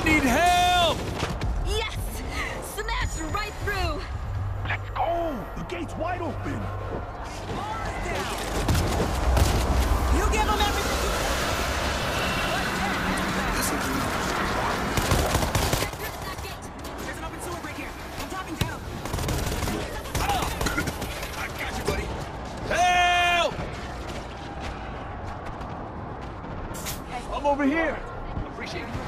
need help! Yes! Smash right through! Let's go! The gate's wide open! You give them everything! There's an open sewer break here. I'm dropping down. I got you, buddy. Help! I'm over here. Appreciate it.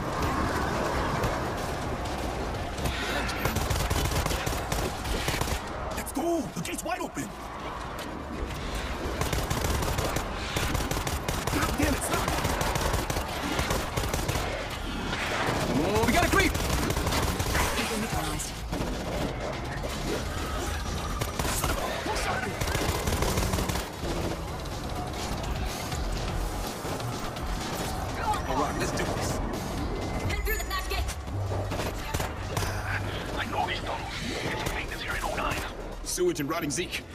Let's go! The gate's wide open! God damn it, stop! Oh, we got a creep! All right, let's do this. Head through the smash gate! I know these tunnels. It's a maintenance here in 09. Sewage and rotting Zeke.